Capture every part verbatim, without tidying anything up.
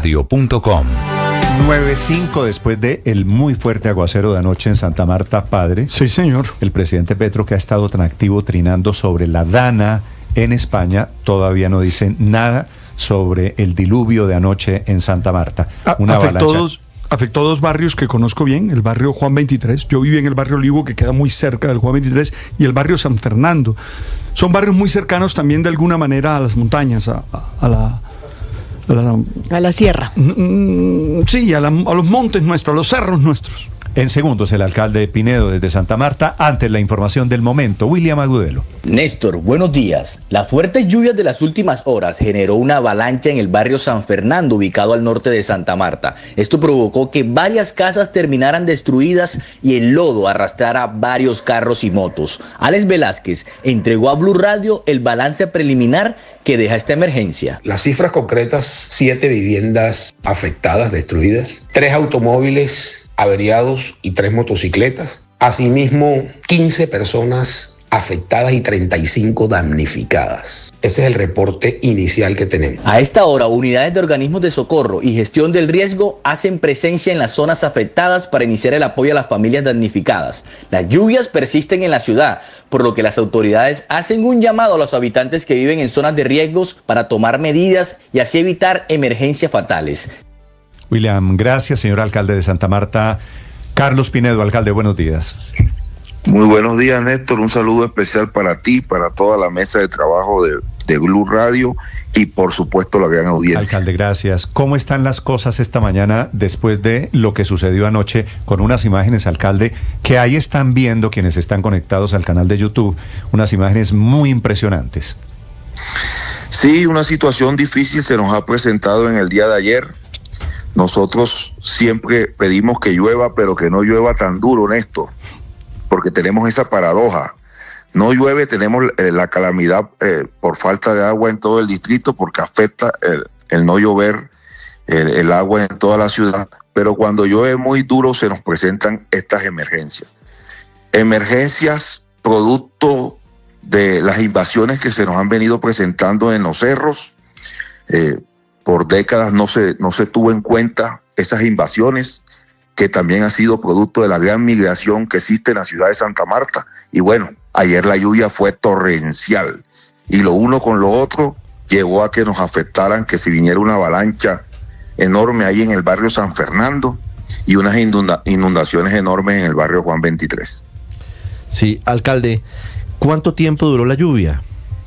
radio punto com. nueve cinco después de el muy fuerte aguacero de anoche en Santa Marta, padre. Sí, señor. El presidente Petro, que ha estado tan activo trinando sobre la Dana en España, todavía no dice nada sobre el diluvio de anoche en Santa Marta. Una afectó, dos, afectó dos barrios que conozco bien, el barrio Juan veintitrés. Yo viví en el barrio Olivo, que queda muy cerca del Juan veintitrés, y el barrio San Fernando. Son barrios muy cercanos también de alguna manera a las montañas, a, a, a la... A la, a la sierra. Sí, a, la, a los montes nuestros, a los cerros nuestros. En segundos, el alcalde Pinedo desde Santa Marta, ante la información del momento. William Agudelo. Néstor, buenos días. Las fuertes lluvias de las últimas horas generó una avalancha en el barrio San Fernando, ubicado al norte de Santa Marta. Esto provocó que varias casas terminaran destruidas y el lodo arrastrara varios carros y motos. Alex Velázquez entregó a Blue Radio el balance preliminar que deja esta emergencia. Las cifras concretas: siete viviendas afectadas, destruidas, tres automóviles averiados y tres motocicletas. Asimismo, quince personas afectadas y treinta y cinco damnificadas. Ese es el reporte inicial que tenemos. A esta hora, unidades de organismos de socorro y gestión del riesgo hacen presencia en las zonas afectadas para iniciar el apoyo a las familias damnificadas. Las lluvias persisten en la ciudad, por lo que las autoridades hacen un llamado a los habitantes que viven en zonas de riesgos para tomar medidas y así evitar emergencias fatales. William, gracias, señor alcalde de Santa Marta. Carlos Pinedo, alcalde, buenos días. Muy buenos días, Néstor. Un saludo especial para ti, para toda la mesa de trabajo de, de Blue Radio y, por supuesto, la gran audiencia. Alcalde, gracias. ¿Cómo están las cosas esta mañana después de lo que sucedió anoche con unas imágenes, alcalde, que ahí están viendo quienes están conectados al canal de YouTube, unas imágenes muy impresionantes? Sí, una situación difícil se nos ha presentado en el día de ayer. Nosotros siempre pedimos que llueva, pero que no llueva tan duro, Néstor, porque tenemos esa paradoja. No llueve, tenemos eh, la calamidad eh, por falta de agua en todo el distrito, porque afecta el, el no llover, el, el agua en toda la ciudad, pero cuando llueve muy duro se nos presentan estas emergencias. Emergencias producto de las invasiones que se nos han venido presentando en los cerros. eh, Por décadas no se, no se tuvo en cuenta esas invasiones, que también ha sido producto de la gran migración que existe en la ciudad de Santa Marta. Y bueno, ayer la lluvia fue torrencial y lo uno con lo otro llevó a que nos afectaran, que si viniera una avalancha enorme ahí en el barrio San Fernando y unas inunda- inundaciones enormes en el barrio Juan veintitrés. Sí, alcalde, ¿cuánto tiempo duró la lluvia?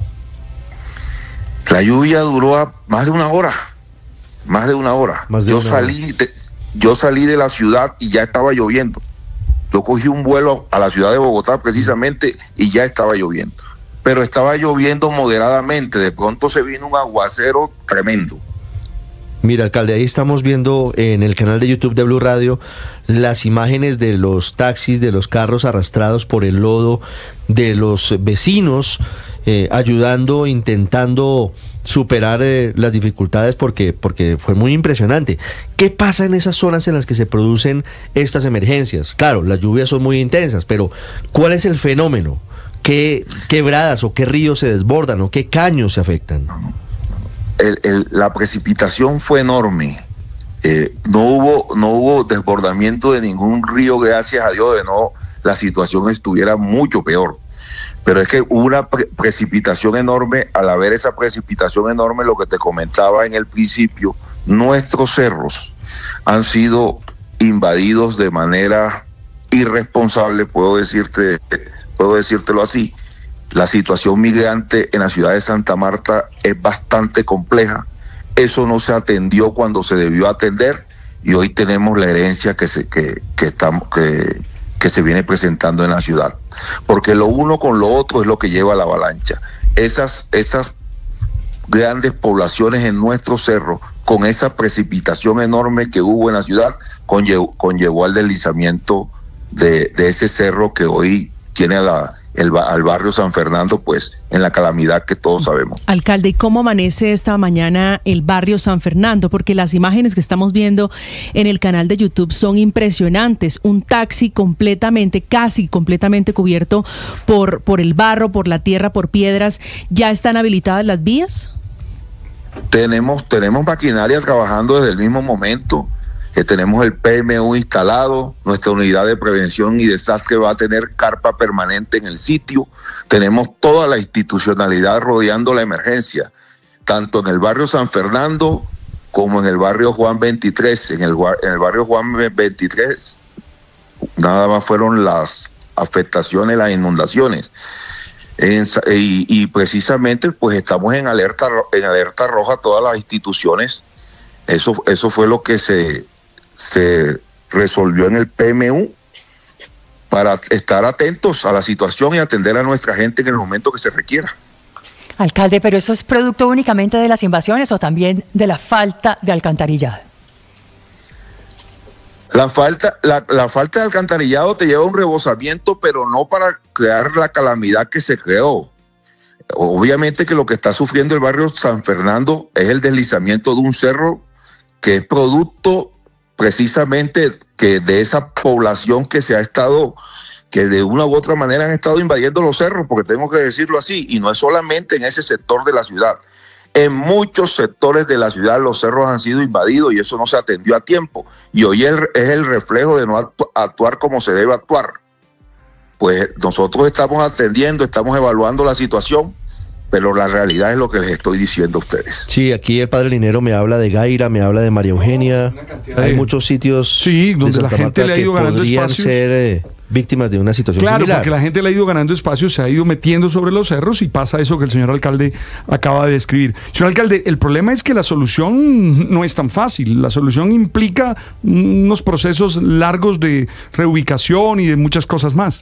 La lluvia duró a más de una hora, más de una hora. Más de yo, una salí hora. de, yo salí de la ciudad y ya estaba lloviendo. Yo cogí un vuelo a la ciudad de Bogotá precisamente y ya estaba lloviendo. Pero estaba lloviendo moderadamente, de pronto se vino un aguacero tremendo. Mira, alcalde, ahí estamos viendo en el canal de YouTube de Blue Radio las imágenes de los taxis, de los carros arrastrados por el lodo, de los vecinos eh, ayudando, intentando superar eh, las dificultades porque, porque fue muy impresionante. ¿Qué pasa en esas zonas en las que se producen estas emergencias? Claro, las lluvias son muy intensas, pero ¿cuál es el fenómeno? ¿Qué quebradas o qué ríos se desbordan o qué caños se afectan? El, el, la precipitación fue enorme. Eh, no hubo no hubo desbordamiento de ningún río, gracias a Dios, de no la situación estuviera mucho peor. Pero es que hubo una pre- precipitación enorme. Al haber esa precipitación enorme, lo que te comentaba en el principio, nuestros cerros han sido invadidos de manera irresponsable, puedo decirte, puedo decírtelo así. La situación migrante en la ciudad de Santa Marta es bastante compleja. Eso no se atendió cuando se debió atender y hoy tenemos la herencia que se, que, que, estamos, que, que se viene presentando en la ciudad. Porque lo uno con lo otro es lo que lleva a la avalancha. Esas, esas grandes poblaciones en nuestro cerro, con esa precipitación enorme que hubo en la ciudad, conllevó, conllevó al deslizamiento de, de ese cerro que hoy tiene a la... El, al barrio San Fernando, pues, en la calamidad que todos sabemos. Alcalde, ¿y cómo amanece esta mañana el barrio San Fernando? Porque las imágenes que estamos viendo en el canal de YouTube son impresionantes. Un taxi completamente, casi completamente cubierto por, por el barro, por la tierra, por piedras. ¿Ya están habilitadas las vías? Tenemos, tenemos maquinaria trabajando desde el mismo momento. Que tenemos el P M U instalado, nuestra unidad de prevención y desastre va a tener carpa permanente en el sitio, tenemos toda la institucionalidad rodeando la emergencia, tanto en el barrio San Fernando como en el barrio Juan veintitrés. En el, en el barrio Juan veintitrés nada más fueron las afectaciones, las inundaciones. En, y, y precisamente pues estamos en alerta, en alerta roja todas las instituciones. Eso, eso fue lo que se... se resolvió en el P M U para estar atentos a la situación y atender a nuestra gente en el momento que se requiera. Alcalde, ¿pero eso es producto únicamente de las invasiones o también de la falta de alcantarillado? La falta, la, la falta de alcantarillado te lleva a un rebosamiento, pero no para crear la calamidad que se creó. Obviamente que lo que está sufriendo el barrio San Fernando es el deslizamiento de un cerro que es producto precisamente que de esa población que se ha estado, que de una u otra manera han estado invadiendo los cerros, porque tengo que decirlo así, y no es solamente en ese sector de la ciudad. En muchos sectores de la ciudad los cerros han sido invadidos y eso no se atendió a tiempo. Y hoy es el reflejo de no actu- actuar como se debe actuar. Pues nosotros estamos atendiendo, estamos evaluando la situación, pero la realidad es lo que les estoy diciendo a ustedes. Sí, aquí el padre Linero me habla de Gaira, me habla de María Eugenia. Hay de... muchos sitios sí, donde la gente le ha ido ganando espacios. Ser eh, víctimas de una situación claro, similar. Porque la gente le ha ido ganando espacios, se ha ido metiendo sobre los cerros y pasa eso que el señor alcalde acaba de describir. Señor alcalde, el problema es que la solución no es tan fácil. La solución implica unos procesos largos de reubicación y de muchas cosas más.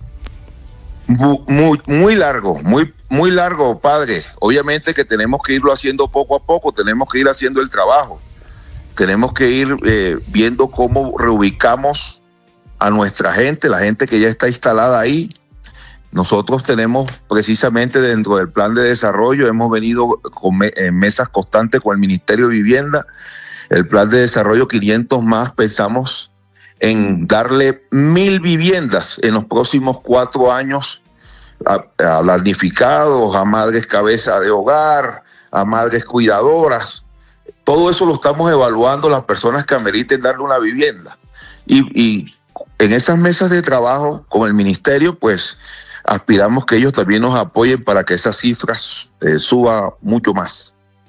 Muy, muy, muy largo, muy, muy largo, padre. Obviamente que tenemos que irlo haciendo poco a poco, tenemos que ir haciendo el trabajo, tenemos que ir eh, viendo cómo reubicamos a nuestra gente, la gente que ya está instalada ahí. Nosotros tenemos precisamente dentro del plan de desarrollo, hemos venido con me, en mesas constantes con el Ministerio de Vivienda, el plan de desarrollo quinientos más, pensamos en darle mil viviendas en los próximos cuatro años a, a damnificados, a madres cabeza de hogar, a madres cuidadoras. Todo eso lo estamos evaluando las personas que ameriten darle una vivienda. Y, y en esas mesas de trabajo con el ministerio, pues aspiramos que ellos también nos apoyen para que esas cifras eh, suban mucho más.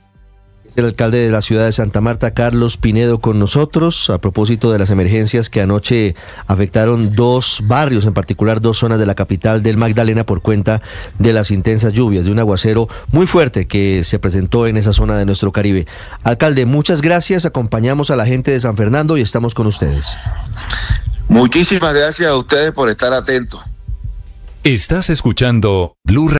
El alcalde de la ciudad de Santa Marta, Carlos Pinedo, con nosotros a propósito de las emergencias que anoche afectaron dos barrios, en particular dos zonas de la capital del Magdalena por cuenta de las intensas lluvias, de un aguacero muy fuerte que se presentó en esa zona de nuestro Caribe. Alcalde, muchas gracias, acompañamos a la gente de San Fernando y estamos con ustedes. Muchísimas gracias a ustedes por estar atentos. Estás escuchando Blue